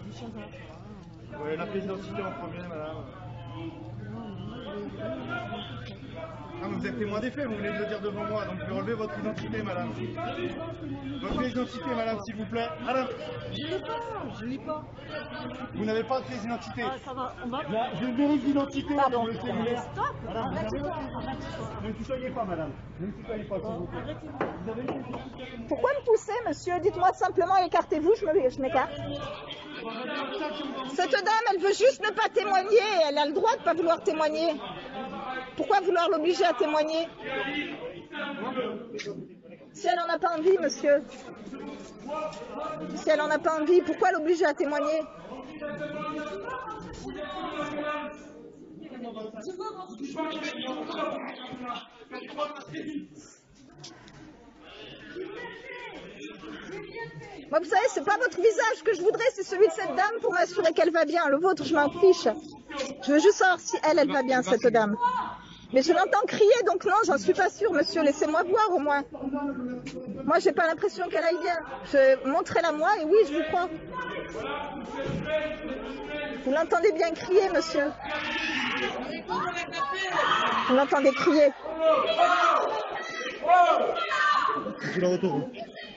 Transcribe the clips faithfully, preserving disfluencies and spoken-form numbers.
Ouais, la pièce d'identité en premier, madame. Ah, mais vous êtes témoin des faits, vous venez de le dire devant moi, donc je vais relever votre identité, madame. Votre pièce d'identité, madame, s'il vous plaît. Madame. Je l'ai pas, je l'ai pas. Vous n'avez pas de pièce d'identité. Ah, ça va, on va. Je vérifie l'identité. Pardon. Stop. Madame, Arrêtez-toi, vous avez... arrêtez-toi. Ne me tutoyez pas, madame. Ne me tutoyez pas, s'il vous plaît. Vous avez une pièce d'identité. Pourquoi me poussez, monsieur? Dites-moi simplement, écartez-vous, je me- je m'écarte. Cette dame, elle veut juste ne pas témoigner. Elle a le droit de ne pas vouloir témoigner. Pourquoi vouloir l'obliger à témoigner? Si elle n'en a pas envie, monsieur. Si elle n'en a pas envie, pourquoi l'obliger à témoigner? Moi, vous savez, c'est pas votre visage que je voudrais, c'est celui de cette dame pour m'assurer qu'elle va bien. Le vôtre, je m'en fiche. Je veux juste savoir si elle, elle va bien, cette dame. Mais je l'entends crier, donc non, j'en suis pas sûre, monsieur. Laissez-moi voir au moins. Moi, j'ai pas l'impression qu'elle aille bien. Je montrez-la moi et oui, je vous crois. Vous l'entendez bien crier, monsieur. Vous l'entendez crier. Je la retourne.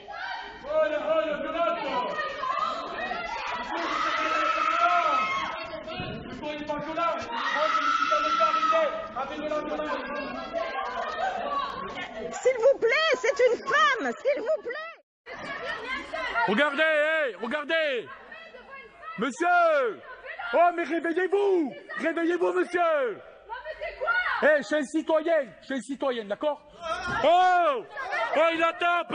S'il vous plaît, c'est une femme, s'il vous plaît. Regardez, hey, regardez. Monsieur. Oh, mais réveillez-vous. Réveillez-vous, monsieur. Eh, hey, je suis un citoyen. Je suis un citoyen, d'accord? Oh. Oh, il la tape.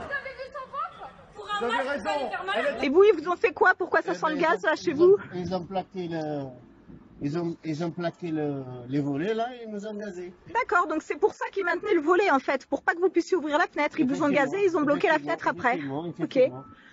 Vous avez raison. Et vous, ils vous ont fait quoi? Pourquoi ça sent le gaz là chez vous? Ils ont plaqué le, ils ont, ils ont plaqué le, les volets là et ils nous ont gazés. D'accord, donc c'est pour ça qu'ils maintenaient le volet en fait, pour pas que vous puissiez ouvrir la fenêtre. Ils vous ont gazé, ils ont bloqué la fenêtre après. Effectivement, Ok. effectivement.